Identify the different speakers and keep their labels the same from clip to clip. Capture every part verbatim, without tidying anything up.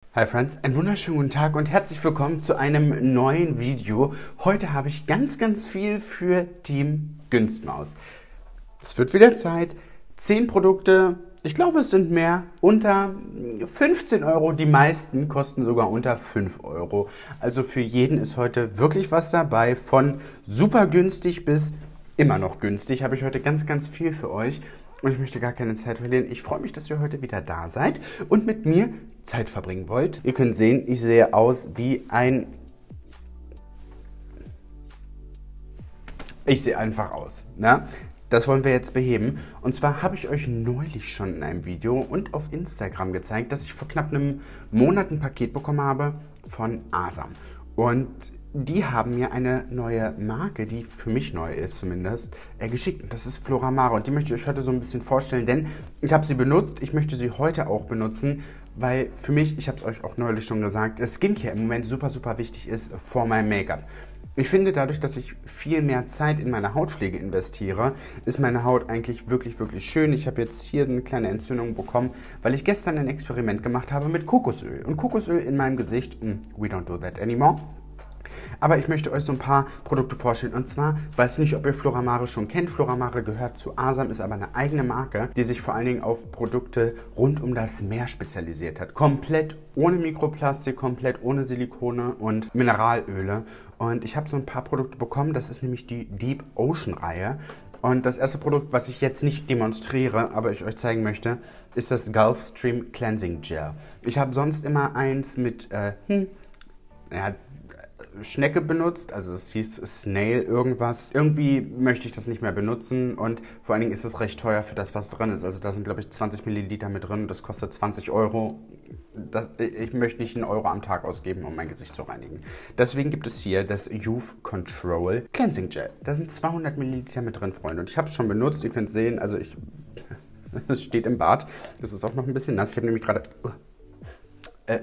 Speaker 1: Hi Friends, einen wunderschönen guten Tag und herzlich willkommen zu einem neuen Video. Heute habe ich ganz, ganz viel für Team Günstmaus. Es wird wieder Zeit. zehn Produkte, ich glaube es sind mehr, unter fünfzehn Euro. Die meisten kosten sogar unter fünf Euro. Also für jeden ist heute wirklich was dabei. Von super günstig bis immer noch günstig habe ich heute ganz, ganz viel für euch. Und ich möchte gar keine Zeit verlieren. Ich freue mich, dass ihr heute wieder da seid und mit mir Zeit verbringen wollt. Ihr könnt sehen, ich sehe aus wie ein... Ich sehe einfach aus. Ne? Das wollen wir jetzt beheben. Und zwar habe ich euch neulich schon in einem Video und auf Instagram gezeigt, dass ich vor knapp einem Monat ein Paket bekommen habe von Asam. Und die haben mir eine neue Marke, die für mich neu ist zumindest, äh, geschickt. Das ist Floramara und die möchte ich euch heute so ein bisschen vorstellen, denn ich habe sie benutzt. Ich möchte sie heute auch benutzen, weil für mich, ich habe es euch auch neulich schon gesagt, Skincare im Moment super, super wichtig ist vor meinem Make-up. Ich finde, dadurch, dass ich viel mehr Zeit in meine Hautpflege investiere, ist meine Haut eigentlich wirklich, wirklich schön. Ich habe jetzt hier eine kleine Entzündung bekommen, weil ich gestern ein Experiment gemacht habe mit Kokosöl. Und Kokosöl in meinem Gesicht, we don't do that anymore. Aber ich möchte euch so ein paar Produkte vorstellen. Und zwar, weiß nicht, ob ihr Floramara schon kennt. Floramara gehört zu Asam, ist aber eine eigene Marke, die sich vor allen Dingen auf Produkte rund um das Meer spezialisiert hat. Komplett ohne Mikroplastik, komplett ohne Silikone und Mineralöle. Und ich habe so ein paar Produkte bekommen. Das ist nämlich die Deep Ocean Reihe. Und das erste Produkt, was ich jetzt nicht demonstriere, aber ich euch zeigen möchte, ist das Gulfstream Cleansing Gel. Ich habe sonst immer eins mit, äh, hm, ja, Schnecke benutzt, also es hieß Snail irgendwas. Irgendwie möchte ich das nicht mehr benutzen und vor allen Dingen ist es recht teuer für das, was drin ist. Also da sind, glaube ich, zwanzig Milliliter mit drin und das kostet zwanzig Euro. Das, ich möchte nicht einen Euro am Tag ausgeben, um mein Gesicht zu reinigen. Deswegen gibt es hier das Youth Control Cleansing Gel. Da sind zweihundert Milliliter mit drin, Freunde. Und ich habe es schon benutzt, ihr könnt sehen, also ich, es steht im Bad. Das ist auch noch ein bisschen nass. Ich habe nämlich gerade... Äh,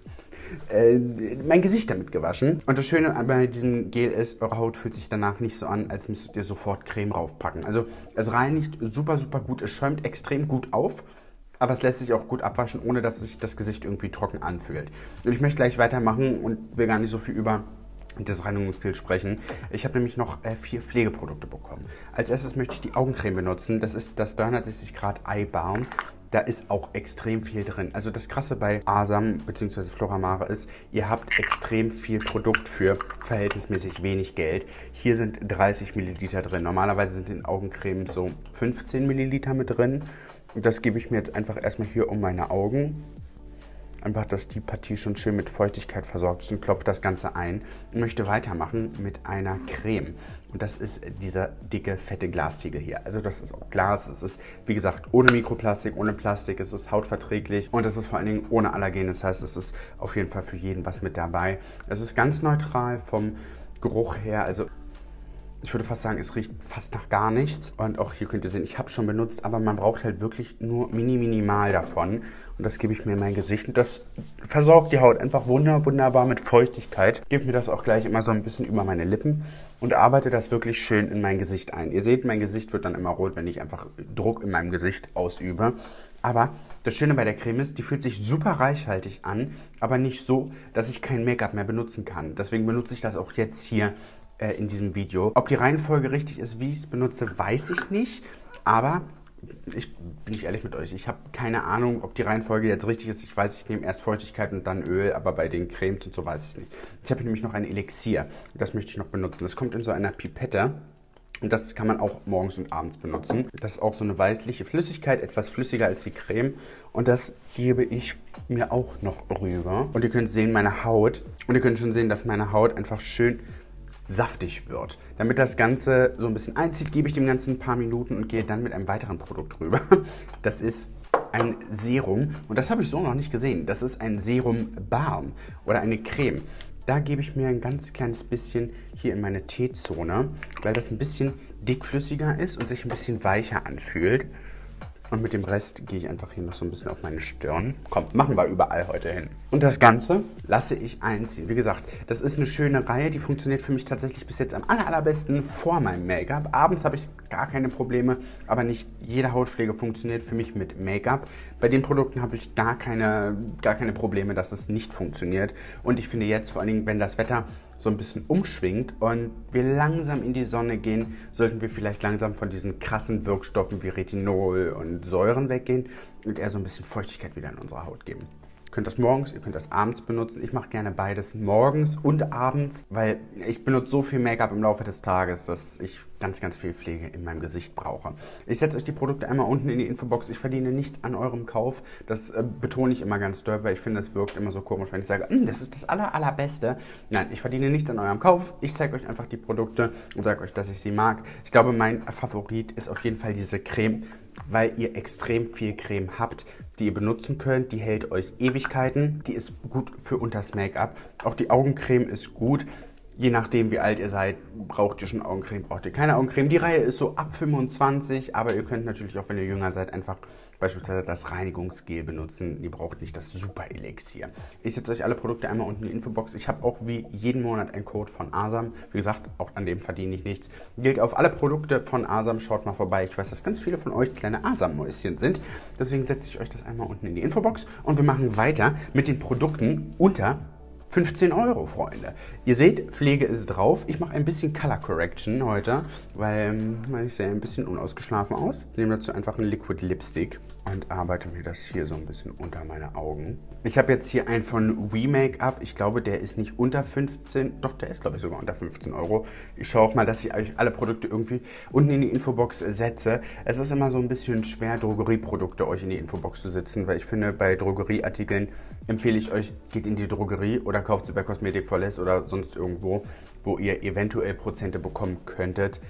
Speaker 1: Äh, mein Gesicht damit gewaschen. Und das Schöne bei diesem Gel ist, eure Haut fühlt sich danach nicht so an, als müsstet ihr sofort Creme draufpacken. Also es reinigt super, super gut, es schäumt extrem gut auf, aber es lässt sich auch gut abwaschen, ohne dass sich das Gesicht irgendwie trocken anfühlt. Und ich möchte gleich weitermachen und will gar nicht so viel über das Reinigungsgel sprechen. Ich habe nämlich noch äh, vier Pflegeprodukte bekommen. Als erstes möchte ich die Augencreme benutzen. Das ist das dreihundertsechzig Grad Eye Balm. Da ist auch extrem viel drin. Also das Krasse bei Asam bzw. Floramara ist, ihr habt extrem viel Produkt für verhältnismäßig wenig Geld. Hier sind dreißig Milliliter drin. Normalerweise sind in Augencreme so fünfzehn Milliliter mit drin. Und das gebe ich mir jetzt einfach erstmal hier um meine Augen. Einfach, dass die Partie schon schön mit Feuchtigkeit versorgt ist und klopft das Ganze ein. Ich möchte weitermachen mit einer Creme. Und das ist dieser dicke, fette Glastiegel hier. Also das ist auch Glas. Es ist, wie gesagt, ohne Mikroplastik, ohne Plastik. Es ist hautverträglich und es ist vor allen Dingen ohne Allergen. Das heißt, es ist auf jeden Fall für jeden was mit dabei. Es ist ganz neutral vom Geruch her. Also ich würde fast sagen, es riecht fast nach gar nichts. Und auch hier könnt ihr sehen, ich habe es schon benutzt, aber man braucht halt wirklich nur mini minimal davon. Und das gebe ich mir in mein Gesicht. Und das versorgt die Haut einfach wunder, wunderbar mit Feuchtigkeit. Gebe mir das auch gleich immer so ein bisschen über meine Lippen und arbeite das wirklich schön in mein Gesicht ein. Ihr seht, mein Gesicht wird dann immer rot, wenn ich einfach Druck in meinem Gesicht ausübe. Aber das Schöne bei der Creme ist, die fühlt sich super reichhaltig an, aber nicht so, dass ich kein Make-up mehr benutzen kann. Deswegen benutze ich das auch jetzt hier in diesem Video. Ob die Reihenfolge richtig ist, wie ich es benutze, weiß ich nicht. Aber ich bin nicht ehrlich mit euch. Ich habe keine Ahnung, ob die Reihenfolge jetzt richtig ist. Ich weiß, ich nehme erst Feuchtigkeit und dann Öl, aber bei den Cremes und so weiß ich es nicht. Ich habe nämlich noch ein Elixier. Das möchte ich noch benutzen. Das kommt in so einer Pipette. Und das kann man auch morgens und abends benutzen. Das ist auch so eine weißliche Flüssigkeit, etwas flüssiger als die Creme. Und das gebe ich mir auch noch rüber. Und ihr könnt sehen, meine Haut. Und ihr könnt schon sehen, dass meine Haut einfach schön saftig wird. Damit das Ganze so ein bisschen einzieht, gebe ich dem Ganzen ein paar Minuten und gehe dann mit einem weiteren Produkt rüber. Das ist ein Serum und das habe ich so noch nicht gesehen. Das ist ein Serum Balm oder eine Creme. Da gebe ich mir ein ganz kleines bisschen hier in meine T-Zone, weil das ein bisschen dickflüssiger ist und sich ein bisschen weicher anfühlt. Und mit dem Rest gehe ich einfach hier noch so ein bisschen auf meine Stirn. Komm, machen wir überall heute hin. Und das Ganze lasse ich einziehen. Wie gesagt, das ist eine schöne Reihe, die funktioniert für mich tatsächlich bis jetzt am aller, allerbesten vor meinem Make-up. Abends habe ich gar keine Probleme, aber nicht jede Hautpflege funktioniert für mich mit Make-up. Bei den Produkten habe ich gar keine, gar keine Probleme, dass es nicht funktioniert. Und ich finde jetzt, vor allen Dingen, wenn das Wetter so ein bisschen umschwingt und wir langsam in die Sonne gehen, sollten wir vielleicht langsam von diesen krassen Wirkstoffen wie Retinol und Säuren weggehen und eher so ein bisschen Feuchtigkeit wieder in unsere Haut geben. Ihr könnt das morgens, ihr könnt das abends benutzen. Ich mache gerne beides morgens und abends, weil ich benutze so viel Make-up im Laufe des Tages, dass ich ganz, ganz viel Pflege in meinem Gesicht brauche. Ich setze euch die Produkte einmal unten in die Infobox. Ich verdiene nichts an eurem Kauf. Das äh, betone ich immer ganz doll, weil ich finde, es wirkt immer so komisch, wenn ich sage, das ist das aller, allerbeste. Nein, ich verdiene nichts an eurem Kauf. Ich zeige euch einfach die Produkte und sage euch, dass ich sie mag. Ich glaube, mein Favorit ist auf jeden Fall diese Creme, weil ihr extrem viel Creme habt, die ihr benutzen könnt. Die hält euch Ewigkeiten. Die ist gut für unters Make-up. Auch die Augencreme ist gut. Je nachdem, wie alt ihr seid, braucht ihr schon Augencreme, braucht ihr keine Augencreme. Die Reihe ist so ab fünfundzwanzig, aber ihr könnt natürlich auch, wenn ihr jünger seid, einfach beispielsweise das Reinigungsgel benutzen. Ihr braucht nicht das Super-Elixier. Ich setze euch alle Produkte einmal unten in die Infobox. Ich habe auch wie jeden Monat einen Code von Asam. Wie gesagt, auch an dem verdiene ich nichts. Gilt auf alle Produkte von Asam. Schaut mal vorbei. Ich weiß, dass ganz viele von euch kleine Asam-Mäuschen sind. Deswegen setze ich euch das einmal unten in die Infobox. Und wir machen weiter mit den Produkten unter fünfzehn Euro, Freunde. Ihr seht, Pflege ist drauf. Ich mache ein bisschen Color Correction heute, weil, weil ich sehe ein bisschen unausgeschlafen aus. Ich nehme dazu einfach einen Liquid Lipstick und arbeite mir das hier so ein bisschen unter meine Augen. Ich habe jetzt hier einen von We Make-up. Ich glaube, der ist nicht unter fünfzehn, doch, der ist, glaube ich, sogar unter fünfzehn Euro. Ich schaue auch mal, dass ich euch alle Produkte irgendwie unten in die Infobox setze. Es ist immer so ein bisschen schwer, Drogerieprodukte euch in die Infobox zu setzen, weil ich finde, bei Drogerieartikeln empfehle ich euch, geht in die Drogerie oder kauft sie bei Kosmetik Verlässt oder sonst irgendwo, wo ihr eventuell Prozente bekommen könntet.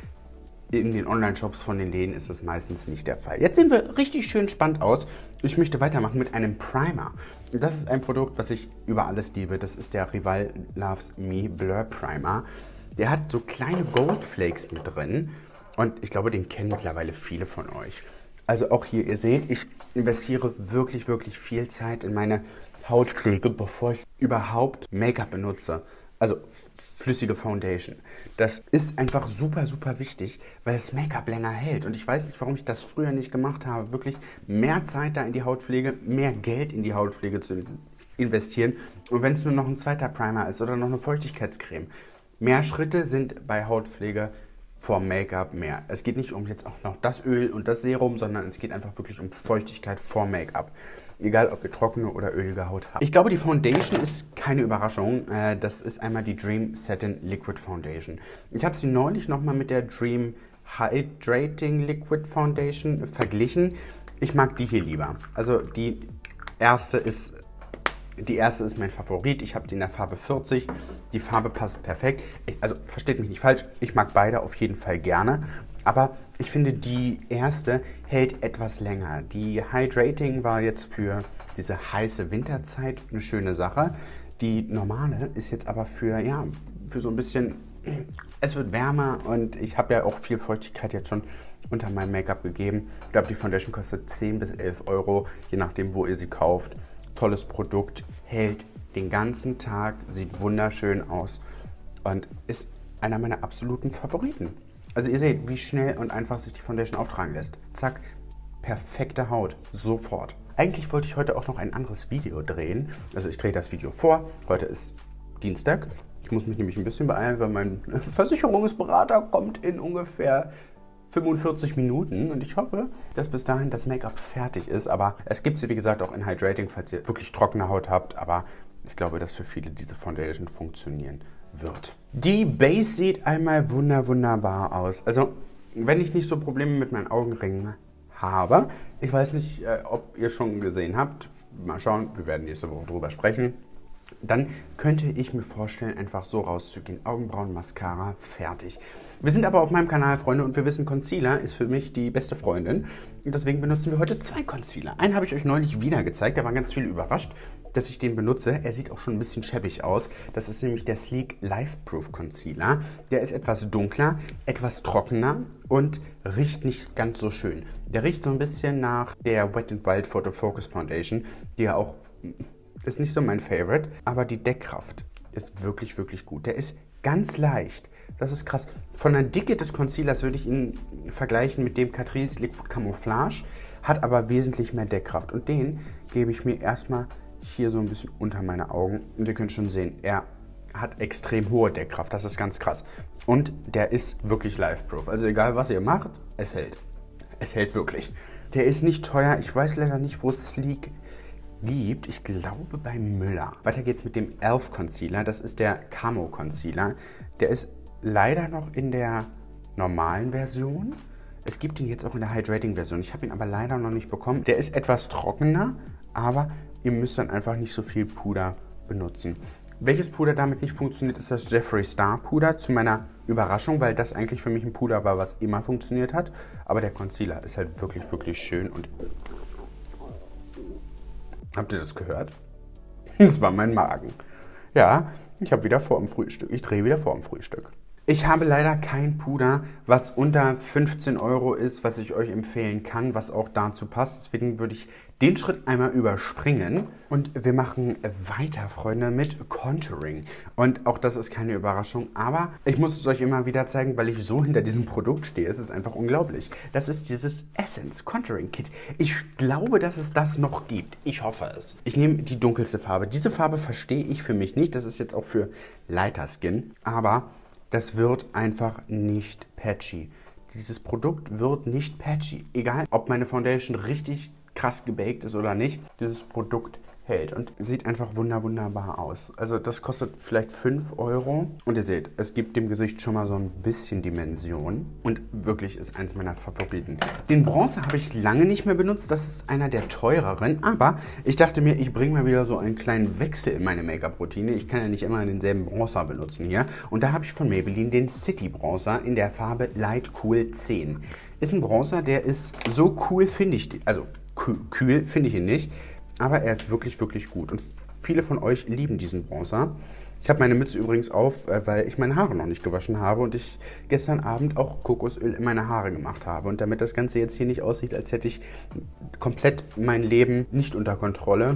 Speaker 1: In den Online-Shops von den Läden ist das meistens nicht der Fall. Jetzt sehen wir richtig schön spannend aus. Ich möchte weitermachen mit einem Primer. Das ist ein Produkt, was ich über alles liebe. Das ist der Rival Loves Me Blur Primer. Der hat so kleine Goldflakes mit drin und ich glaube, den kennen mittlerweile viele von euch. Also auch hier, ihr seht, ich investiere wirklich, wirklich viel Zeit in meine Hautpflege, bevor ich überhaupt Make-up benutze. Also flüssige Foundation. Das ist einfach super, super wichtig, weil das Make-up länger hält. Und ich weiß nicht, warum ich das früher nicht gemacht habe. Wirklich mehr Zeit da in die Hautpflege, mehr Geld in die Hautpflege zu investieren. Und wenn es nur noch ein zweiter Primer ist oder noch eine Feuchtigkeitscreme. Mehr Schritte sind bei Hautpflege vor Make-up mehr. Es geht nicht um jetzt auch noch das Öl und das Serum, sondern es geht einfach wirklich um Feuchtigkeit vor Make-up. Egal, ob ihr trockene oder ölige Haut habt. Ich glaube, die Foundation ist keine Überraschung. Das ist einmal die Dream Satin Liquid Foundation. Ich habe sie neulich nochmal mit der Dream Hydrating Liquid Foundation verglichen. Ich mag die hier lieber. Also die erste ist, die erste ist mein Favorit. Ich habe die in der Farbe vierzig. Die Farbe passt perfekt. Ich, also versteht mich nicht falsch, ich mag beide auf jeden Fall gerne. Aber ich finde, die erste hält etwas länger. Die Hydrating war jetzt für diese heiße Winterzeit eine schöne Sache. Die normale ist jetzt aber für, ja, für so ein bisschen, es wird wärmer und ich habe ja auch viel Feuchtigkeit jetzt schon unter meinem Make-up gegeben. Ich glaube, die Foundation kostet zehn bis elf Euro, je nachdem, wo ihr sie kauft. Tolles Produkt, hält den ganzen Tag, sieht wunderschön aus und ist einer meiner absoluten Favoriten. Also ihr seht, wie schnell und einfach sich die Foundation auftragen lässt. Zack, perfekte Haut, sofort. Eigentlich wollte ich heute auch noch ein anderes Video drehen. Also ich drehe das Video vor. Heute ist Dienstag. Ich muss mich nämlich ein bisschen beeilen, weil mein Versicherungsberater kommt in ungefähr fünfundvierzig Minuten. Und ich hoffe, dass bis dahin das Make-up fertig ist. Aber es gibt sie, wie gesagt, auch in Hydrating, falls ihr wirklich trockene Haut habt. Aber ich glaube, dass für viele diese Foundation funktionieren wird. Die Base sieht einmal wunder wunderbar aus. Also, wenn ich nicht so Probleme mit meinen Augenringen habe, ich weiß nicht, äh, ob ihr schon gesehen habt, mal schauen, wir werden nächste Woche drüber sprechen, dann könnte ich mir vorstellen, einfach so rauszugehen. Augenbrauen, Mascara, fertig. Wir sind aber auf meinem Kanal, Freunde, und wir wissen, Concealer ist für mich die beste Freundin. Und deswegen benutzen wir heute zwei Concealer. Einen habe ich euch neulich wieder gezeigt, da waren ganz viele überrascht, dass ich den benutze. Er sieht auch schon ein bisschen schäbig aus. Das ist nämlich der Sleek Life Proof Concealer. Der ist etwas dunkler, etwas trockener und riecht nicht ganz so schön. Der riecht so ein bisschen nach der Wet n Wild Photo Focus Foundation, die ja auch ist nicht so mein Favorite, aber die Deckkraft ist wirklich, wirklich gut. Der ist ganz leicht. Das ist krass. Von der Dicke des Concealers würde ich ihn vergleichen mit dem Catrice Liquid Camouflage, hat aber wesentlich mehr Deckkraft. Und den gebe ich mir erstmal hier so ein bisschen unter meine Augen. Und ihr könnt schon sehen, er hat extrem hohe Deckkraft. Das ist ganz krass. Und der ist wirklich life-proof. Also egal, was ihr macht, es hält. Es hält wirklich. Der ist nicht teuer. Ich weiß leider nicht, wo es Sleek gibt. Ich glaube bei Müller. Weiter geht's mit dem e l f Concealer. Das ist der Camo Concealer. Der ist leider noch in der normalen Version. Es gibt ihn jetzt auch in der Hydrating-Version. Ich habe ihn aber leider noch nicht bekommen. Der ist etwas trockener, aber ihr müsst dann einfach nicht so viel Puder benutzen. Welches Puder damit nicht funktioniert, ist das Jeffree Star Puder. Zu meiner Überraschung, weil das eigentlich für mich ein Puder war, was immer funktioniert hat. Aber der Concealer ist halt wirklich, wirklich schön. Und habt ihr das gehört? Das war mein Magen. Ja, ich habe wieder vor dem Frühstück. Ich drehe wieder vor dem Frühstück. Ich habe leider kein Puder, was unter fünfzehn Euro ist, was ich euch empfehlen kann, was auch dazu passt. Deswegen würde ich den Schritt einmal überspringen. Und wir machen weiter, Freunde, mit Contouring. Und auch das ist keine Überraschung, aber ich muss es euch immer wieder zeigen, weil ich so hinter diesem Produkt stehe. Es ist einfach unglaublich. Das ist dieses Essence Contouring Kit. Ich glaube, dass es das noch gibt. Ich hoffe es. Ich nehme die dunkelste Farbe. Diese Farbe verstehe ich für mich nicht. Das ist jetzt auch für Lighter Skin. Aber das wird einfach nicht patchy. Dieses Produkt wird nicht patchy. Egal, ob meine Foundation richtig krass gebaked ist oder nicht, dieses Produkt hält und sieht einfach wunder wunderbar aus. Also das kostet vielleicht fünf Euro. Und ihr seht, es gibt dem Gesicht schon mal so ein bisschen Dimension. Und wirklich ist eins meiner Favoriten. Den Bronzer habe ich lange nicht mehr benutzt. Das ist einer der teureren. Aber ich dachte mir, ich bringe mal wieder so einen kleinen Wechsel in meine Make-up-Routine. Ich kann ja nicht immer denselben Bronzer benutzen hier. Und da habe ich von Maybelline den City Bronzer in der Farbe Light Cool zehn. Ist ein Bronzer, der ist so cool, finde ich. Also kühl finde ich ihn nicht. Aber er ist wirklich, wirklich gut. Und viele von euch lieben diesen Bronzer. Ich habe meine Mütze übrigens auf, weil ich meine Haare noch nicht gewaschen habe und ich gestern Abend auch Kokosöl in meine Haare gemacht habe. Und damit das Ganze jetzt hier nicht aussieht, als hätte ich komplett mein Leben nicht unter Kontrolle,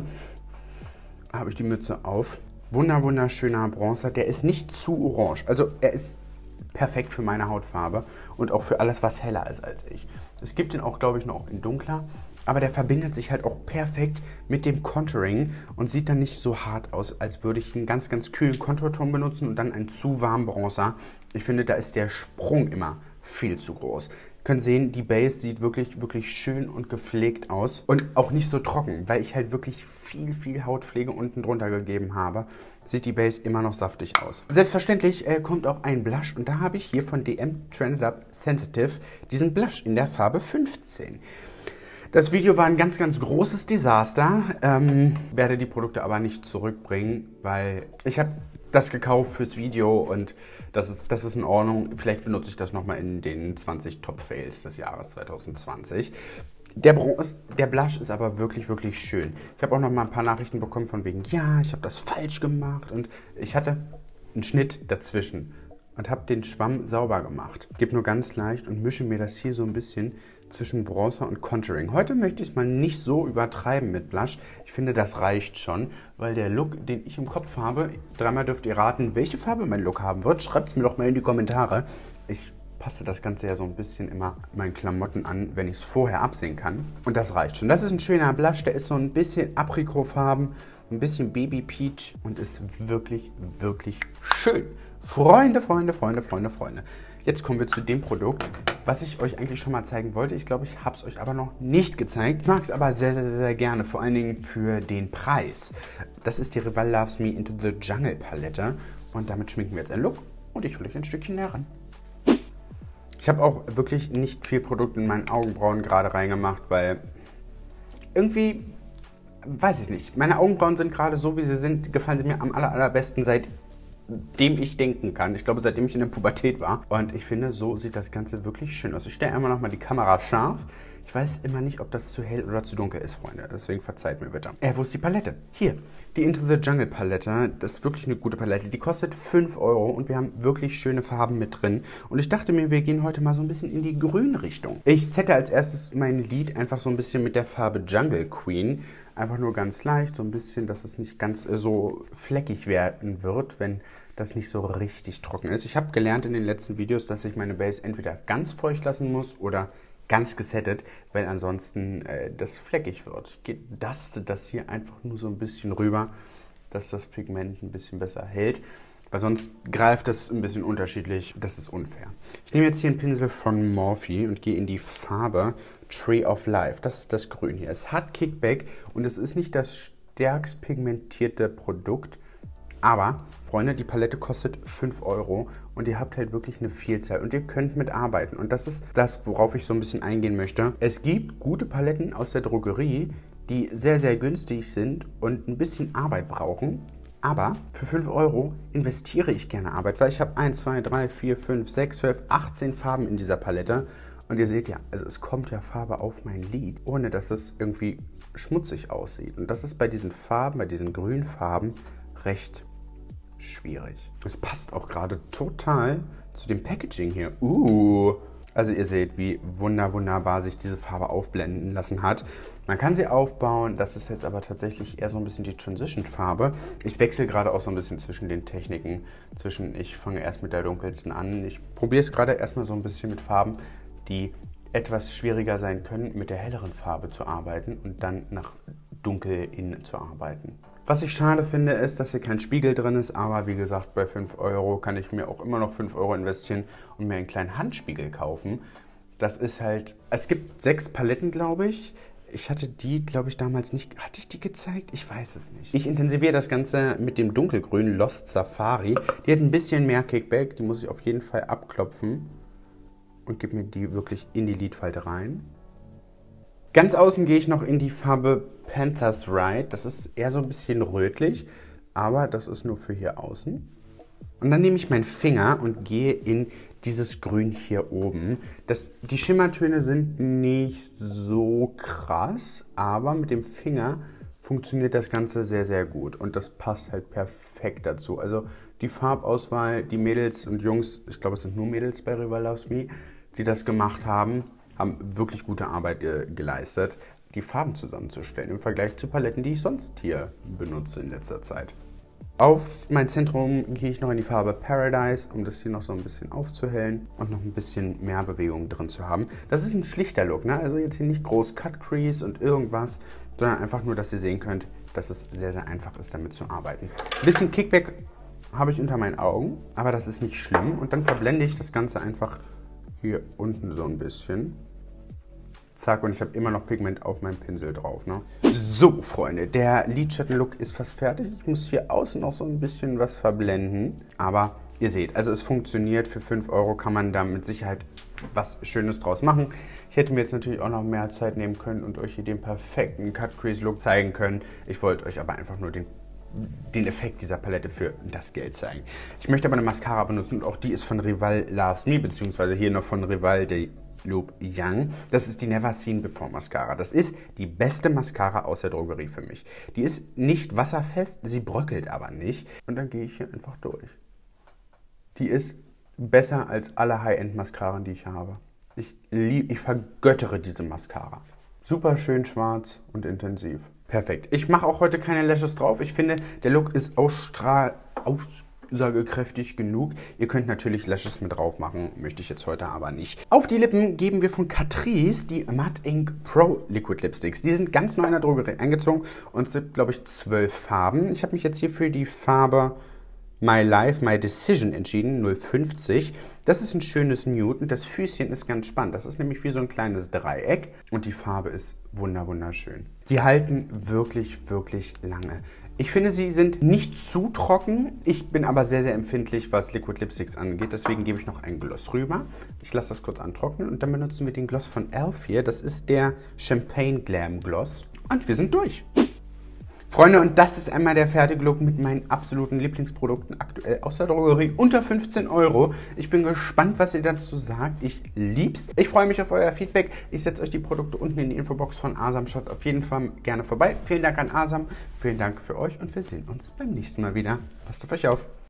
Speaker 1: habe ich die Mütze auf. Wunder, wunderschöner Bronzer. Der ist nicht zu orange. Also er ist perfekt für meine Hautfarbe und auch für alles, was heller ist als ich. Es gibt den auch, glaube ich, noch in dunkler. Aber der verbindet sich halt auch perfekt mit dem Contouring und sieht dann nicht so hart aus, als würde ich einen ganz, ganz kühlen Konturton benutzen und dann einen zu warmen Bronzer. Ich finde, da ist der Sprung immer viel zu groß. Ihr könnt sehen, die Base sieht wirklich, wirklich schön und gepflegt aus und auch nicht so trocken, weil ich halt wirklich viel, viel Hautpflege unten drunter gegeben habe. Sieht die Base immer noch saftig aus. Selbstverständlich äh, kommt auch ein Blush und da habe ich hier von D M Trended Up Sensitive diesen Blush in der Farbe fünfzehn. Das Video war ein ganz, ganz großes Desaster. Ähm, werde die Produkte aber nicht zurückbringen, weil ich habe das gekauft fürs Video und das ist, das ist in Ordnung. Vielleicht benutze ich das nochmal in den zwanzig Top-Fails des Jahres zwanzig zwanzig. Der, Bronze, der Blush ist aber wirklich, wirklich schön. Ich habe auch noch mal ein paar Nachrichten bekommen von wegen, ja, ich habe das falsch gemacht und ich hatte einen Schnitt dazwischen und habe den Schwamm sauber gemacht. Gebe nur ganz leicht und mische mir das hier so ein bisschen zwischen Bronzer und Contouring. Heute möchte ich es mal nicht so übertreiben mit Blush. Ich finde, das reicht schon, weil der Look, den ich im Kopf habe, dreimal dürft ihr raten, welche Farbe mein Look haben wird. Schreibt es mir doch mal in die Kommentare. Ich passe das Ganze ja so ein bisschen immer meinen Klamotten an, wenn ich es vorher absehen kann. Und das reicht schon. Das ist ein schöner Blush, der ist so ein bisschen Aprikotfarben, ein bisschen Baby Peach und ist wirklich, wirklich schön. Freunde, Freunde, Freunde, Freunde, Freunde. Jetzt kommen wir zu dem Produkt, was ich euch eigentlich schon mal zeigen wollte. Ich glaube, ich habe es euch aber noch nicht gezeigt. Ich mag es aber sehr, sehr, sehr gerne, vor allen Dingen für den Preis. Das ist die Rival Loves Me Into the Jungle Palette. Und damit schminken wir jetzt einen Look und ich hole euch ein Stückchen näher ran. Ich habe auch wirklich nicht viel Produkt in meinen Augenbrauen gerade reingemacht, weil irgendwie, weiß ich nicht, meine Augenbrauen sind gerade so, wie sie sind, gefallen sie mir am aller, allerbesten seit dem ich denken kann. Ich glaube, seitdem ich in der Pubertät war. Und ich finde, so sieht das Ganze wirklich schön aus. Ich stelle einmal nochmal die Kamera scharf. Ich weiß immer nicht, ob das zu hell oder zu dunkel ist, Freunde. Deswegen verzeiht mir bitte. Äh, wo ist die Palette? Hier, die Into the Jungle Palette. Das ist wirklich eine gute Palette. Die kostet fünf Euro und wir haben wirklich schöne Farben mit drin. Und ich dachte mir, wir gehen heute mal so ein bisschen in die Grün-Richtung. Ich sette als erstes mein Lid einfach so ein bisschen mit der Farbe Jungle Queen. Einfach nur ganz leicht, so ein bisschen, dass es nicht ganz äh, so fleckig werden wird, wenn das nicht so richtig trocken ist. Ich habe gelernt in den letzten Videos, dass ich meine Base entweder ganz feucht lassen muss oder ganz gesettet, weil ansonsten äh, das fleckig wird. Ich daste das hier einfach nur so ein bisschen rüber, dass das Pigment ein bisschen besser hält, weil sonst greift das ein bisschen unterschiedlich. Das ist unfair. Ich nehme jetzt hier einen Pinsel von Morphe und gehe in die Farbe Tree of Life. Das ist das Grün hier. Es hat Kickback und es ist nicht das stärkst pigmentierte Produkt, aber Freunde, die Palette kostet fünf Euro und ihr habt halt wirklich eine Vielzahl und ihr könnt mitarbeiten. Und das ist das, worauf ich so ein bisschen eingehen möchte. Es gibt gute Paletten aus der Drogerie, die sehr, sehr günstig sind und ein bisschen Arbeit brauchen. Aber für fünf Euro investiere ich gerne Arbeit, weil ich habe eins, zwei, drei, vier, fünf, sechs, zwölf, achtzehn Farben in dieser Palette. Und ihr seht ja, also es kommt ja Farbe auf mein Lid, ohne dass es irgendwie schmutzig aussieht. Und das ist bei diesen Farben, bei diesen grünen Farben recht schwierig. Es passt auch gerade total zu dem Packaging hier. Uh, also ihr seht, wie wunder, wunderbar sich diese Farbe aufblenden lassen hat. Man kann sie aufbauen, das ist jetzt aber tatsächlich eher so ein bisschen die Transition-Farbe. Ich wechsle gerade auch so ein bisschen zwischen den Techniken, zwischen ich fange erst mit der dunkelsten an. Ich probiere es gerade erstmal so ein bisschen mit Farben, die etwas schwieriger sein können, mit der helleren Farbe zu arbeiten und dann nach dunkel in zu arbeiten. Was ich schade finde, ist, dass hier kein Spiegel drin ist, aber wie gesagt, bei fünf Euro kann ich mir auch immer noch fünf Euro investieren und mir einen kleinen Handspiegel kaufen. Das ist halt, es gibt sechs Paletten, glaube ich. Ich hatte die, glaube ich, damals nicht, hatte ich die gezeigt? Ich weiß es nicht. Ich intensiviere das Ganze mit dem dunkelgrünen Lost Safari. Die hat ein bisschen mehr Kickback, die muss ich auf jeden Fall abklopfen und gebe mir die wirklich in die Lidfalte rein. Ganz außen gehe ich noch in die Farbe Panthers Ride. Das ist eher so ein bisschen rötlich, aber das ist nur für hier außen. Und dann nehme ich meinen Finger und gehe in dieses Grün hier oben. Das, die Schimmertöne sind nicht so krass, aber mit dem Finger funktioniert das Ganze sehr, sehr gut. Und das passt halt perfekt dazu. Also die Farbauswahl, die Mädels und Jungs, ich glaube es sind nur Mädels bei Rival Loves Me, die das gemacht haben, haben wirklich gute Arbeit äh, geleistet, die Farben zusammenzustellen im Vergleich zu Paletten, die ich sonst hier benutze in letzter Zeit. Auf mein Zentrum gehe ich noch in die Farbe Paradise, um das hier noch so ein bisschen aufzuhellen und noch ein bisschen mehr Bewegung drin zu haben. Das ist ein schlichter Look, ne? Also jetzt hier nicht groß Cut Crease und irgendwas, sondern einfach nur, dass ihr sehen könnt, dass es sehr, sehr einfach ist, damit zu arbeiten. Ein bisschen Kickback habe ich unter meinen Augen, aber das ist nicht schlimm. Und dann verblende ich das Ganze einfach hier unten so ein bisschen. Zack, und ich habe immer noch Pigment auf meinem Pinsel drauf. Ne? So, Freunde, der Lidschattenlook ist fast fertig. Ich muss hier außen noch so ein bisschen was verblenden. Aber ihr seht, also es funktioniert. Für fünf Euro kann man da mit Sicherheit was Schönes draus machen. Ich hätte mir jetzt natürlich auch noch mehr Zeit nehmen können und euch hier den perfekten Cut-Crease-Look zeigen können. Ich wollte euch aber einfach nur den den Effekt dieser Palette für das Geld zeigen. Ich möchte aber eine Mascara benutzen und auch die ist von Rival Loves Me, beziehungsweise hier noch von Rival de Loop Young. Das ist die Never Seen Before Mascara. Das ist die beste Mascara aus der Drogerie für mich. Die ist nicht wasserfest, sie bröckelt aber nicht. Und dann gehe ich hier einfach durch. Die ist besser als alle High-End-Mascaren, die ich habe. Ich, lieb, ich vergöttere diese Mascara. Super schön schwarz und intensiv. Perfekt. Ich mache auch heute keine Lashes drauf. Ich finde, der Look ist ausstrahl aussagekräftig genug. Ihr könnt natürlich Lashes mit drauf machen, möchte ich jetzt heute aber nicht. Auf die Lippen geben wir von Catrice die Matte Ink Pro Liquid Lipsticks. Die sind ganz neu in der Drogerie eingezogen und es sind, glaube ich, zwölf Farben. Ich habe mich jetzt hier für die Farbe My Life, My Decision entschieden, null fünfzig. Das ist ein schönes Nude und das Füßchen ist ganz spannend. Das ist nämlich wie so ein kleines Dreieck und die Farbe ist wunder wunderschön. Die halten wirklich, wirklich lange. Ich finde, sie sind nicht zu trocken. Ich bin aber sehr, sehr empfindlich, was Liquid Lipsticks angeht. Deswegen gebe ich noch einen Gloss rüber. Ich lasse das kurz antrocknen und dann benutzen wir den Gloss von e l f hier. Das ist der Champagne Glam Gloss und wir sind durch. Freunde, und das ist einmal der fertige Look mit meinen absoluten Lieblingsprodukten aktuell aus der Drogerie. Unter fünfzehn Euro. Ich bin gespannt, was ihr dazu sagt. Ich lieb's. Ich freue mich auf euer Feedback. Ich setze euch die Produkte unten in die Infobox von Asam. Schaut auf jeden Fall gerne vorbei. Vielen Dank an Asam. Vielen Dank für euch und wir sehen uns beim nächsten Mal wieder. Passt auf euch auf.